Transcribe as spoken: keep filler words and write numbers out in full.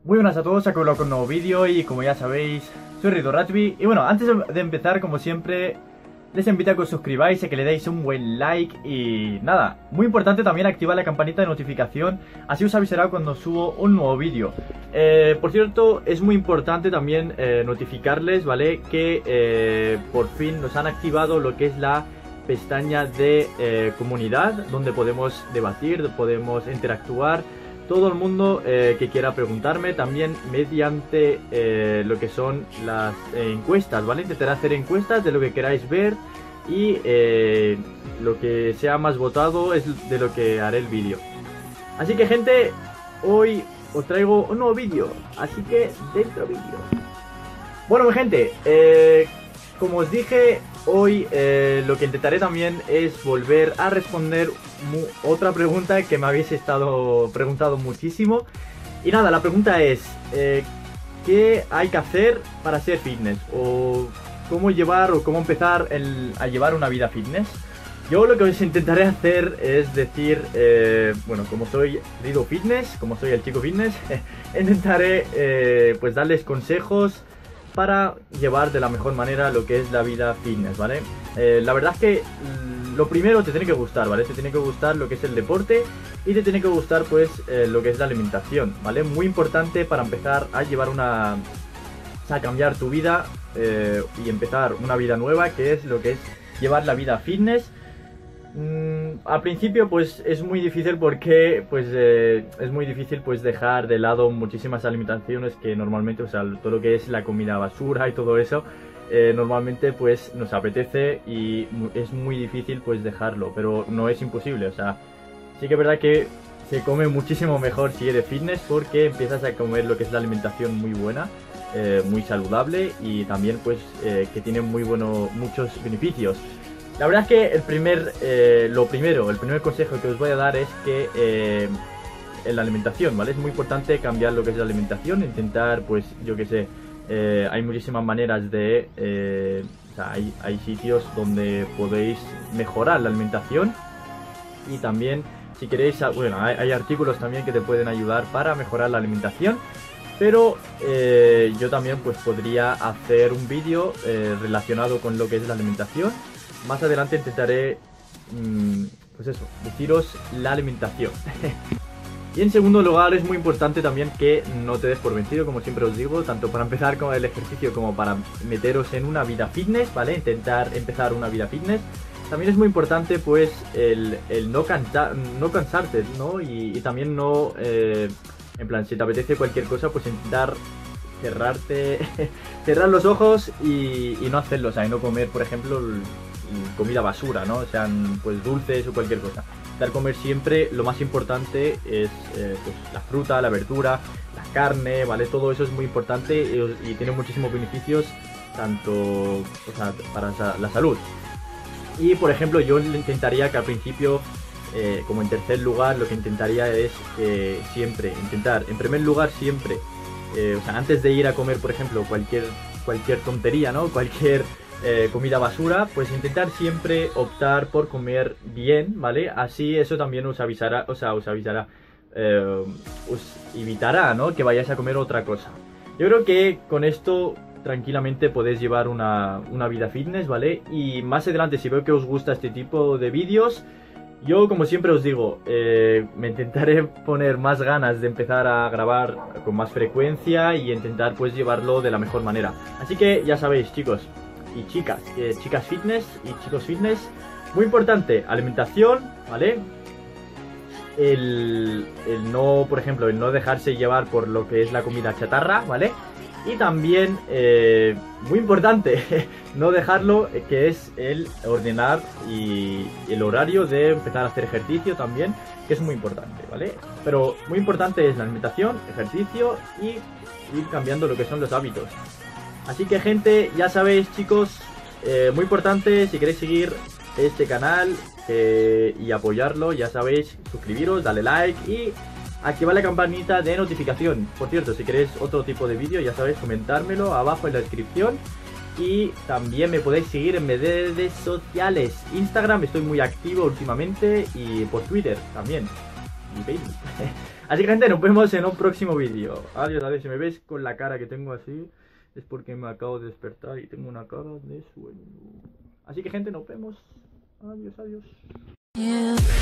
Muy buenas a todos, aquí con un nuevo vídeo y como ya sabéis, soy RidoRatsby. Y bueno, antes de empezar, como siempre, les invito a que os suscribáis y que le deis un buen like. Y nada, muy importante también activar la campanita de notificación, así os avisará cuando subo un nuevo vídeo. eh, Por cierto, es muy importante también eh, notificarles, ¿vale? Que eh, por fin nos han activado lo que es la pestaña de eh, comunidad, donde podemos debatir, podemos interactuar. Todo el mundo eh, que quiera preguntarme, también mediante eh, lo que son las eh, encuestas, ¿vale? Intentaré hacer encuestas de lo que queráis ver y eh, lo que sea más votado es de lo que haré el vídeo. Así que, gente, hoy os traigo un nuevo vídeo, así que dentro vídeo. Bueno, mi gente, eh, como os dije, hoy eh, lo que intentaré también es volver a responder otra pregunta que me habéis estado preguntando muchísimo. Y nada, la pregunta es eh, ¿qué hay que hacer para ser fitness? O cómo llevar o cómo empezar el, a llevar una vida fitness. Yo lo que os intentaré hacer es decir, eh, bueno, como soy Rido Fitness, como soy el chico fitness, intentaré eh, pues darles consejos para llevar de la mejor manera lo que es la vida fitness, ¿vale? Eh, la verdad es que lo primero te tiene que gustar, ¿vale? Te tiene que gustar lo que es el deporte y te tiene que gustar pues eh, lo que es la alimentación, ¿vale? Muy importante para empezar a llevar una... a cambiar tu vida eh, y empezar una vida nueva, que es lo que es llevar la vida fitness. Mm, al principio pues es muy difícil porque pues eh, es muy difícil pues dejar de lado muchísimas alimentaciones que normalmente, o sea, todo lo que es la comida basura y todo eso, eh, normalmente pues nos apetece y es muy difícil pues dejarlo, pero no es imposible. O sea, sí que es verdad que se come muchísimo mejor si eres fitness, porque empiezas a comer lo que es la alimentación muy buena, eh, muy saludable y también pues eh, que tiene muy bueno, muchos beneficios. La verdad es que el primer, eh, lo primero, el primer consejo que os voy a dar es que eh, en la alimentación, ¿vale? Es muy importante cambiar lo que es la alimentación, intentar, pues, yo que sé, eh, hay muchísimas maneras de, eh, o sea, hay, hay sitios donde podéis mejorar la alimentación y también, si queréis, bueno, hay, hay artículos también que te pueden ayudar para mejorar la alimentación. Pero eh, yo también pues podría hacer un vídeo eh, relacionado con lo que es la alimentación. Más adelante intentaré, mmm, pues eso, deciros la alimentación. Y en segundo lugar es muy importante también que no te des por vencido, como siempre os digo, tanto para empezar con el ejercicio como para meteros en una vida fitness, ¿vale? Intentar empezar una vida fitness. También es muy importante pues el, el no, cansa, no cansarte, ¿no? Y, y también no, eh, en plan, si te apetece cualquier cosa, pues intentar cerrarte, cerrar los ojos y, y no hacerlo, o sea, y no comer, por ejemplo, comida basura, ¿no? Sean pues dulces o cualquier cosa. Intentar comer siempre, lo más importante es eh, pues, la fruta, la verdura, la carne, ¿vale? Todo eso es muy importante y, y tiene muchísimos beneficios, tanto, o sea, para la salud. Y por ejemplo, yo intentaría que al principio, eh, como en tercer lugar, lo que intentaría es eh, siempre, intentar, en primer lugar siempre, eh, o sea, antes de ir a comer, por ejemplo, cualquier, cualquier tontería, ¿no? Cualquier Eh, comida basura, pues intentar siempre optar por comer bien, ¿vale? Así eso también os avisará, o sea, os avisará, eh, os evitará, ¿no? Que vayáis a comer otra cosa. Yo creo que con esto tranquilamente podéis llevar una, una vida fitness, ¿vale? Y más adelante, si veo que os gusta este tipo de vídeos, yo, como siempre os digo, eh, me intentaré poner más ganas de empezar a grabar con más frecuencia y intentar pues llevarlo de la mejor manera. Así que ya sabéis, chicos y chicas, eh, chicas fitness y chicos fitness, muy importante, alimentación, ¿vale? El, el no, por ejemplo, el no dejarse llevar por lo que es la comida chatarra, ¿vale? Y también, eh, muy importante, no dejarlo, eh, que es el ordenar y el horario de empezar a hacer ejercicio también, que es muy importante, ¿vale? Pero muy importante es la alimentación, ejercicio y ir cambiando lo que son los hábitos. Así que, gente, ya sabéis, chicos, eh, muy importante, si queréis seguir este canal eh, y apoyarlo, ya sabéis, suscribiros, darle like y activar la campanita de notificación. Por cierto, si queréis otro tipo de vídeo, ya sabéis, comentármelo abajo en la descripción. Y también me podéis seguir en mis redes sociales. Instagram estoy muy activo últimamente y por Twitter también. Y Facebook. Así que gente, nos vemos en un próximo vídeo. Adiós, adiós. Si me veis con la cara que tengo así, es porque me acabo de despertar y tengo una cara de sueño. Así que gente, nos vemos. Adiós, adiós.